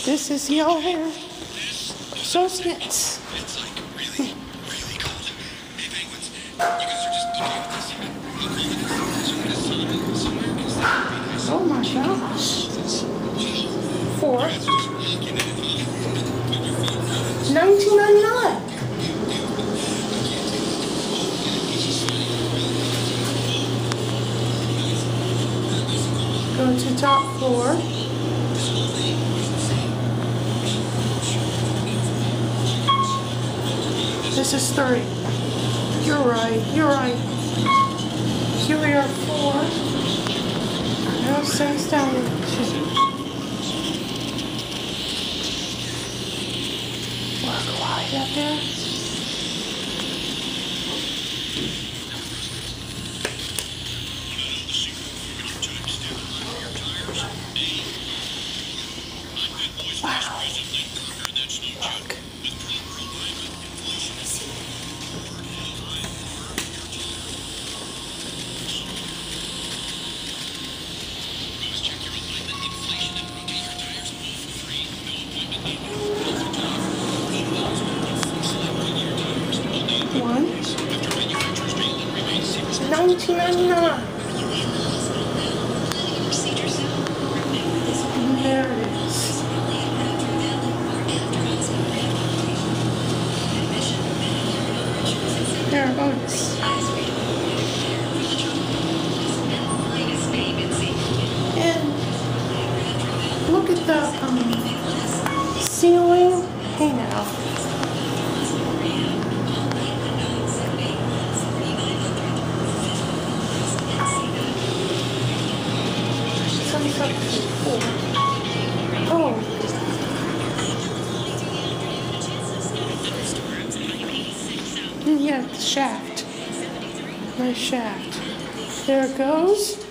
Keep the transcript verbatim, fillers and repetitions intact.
This is your associates. It's like really, really cold. Hey, penguins, you guys are just okay with this? How cold it is? Is there a sun somewhere? Because that would be nice. Oh my gosh. Wow. Four. You guys are just walking in it, huh? With your feet out. nineteen ninety-nine. Go to top floor. This is three. You're right, you're right. Here we are four. Now sends down. Work wide up there. Wow. Look. One. nineteen ninety-nine. There it is. There it goes. And look at the um, ceiling. Hey now. Oh. Yeah, the shaft. Nice shaft. There it goes.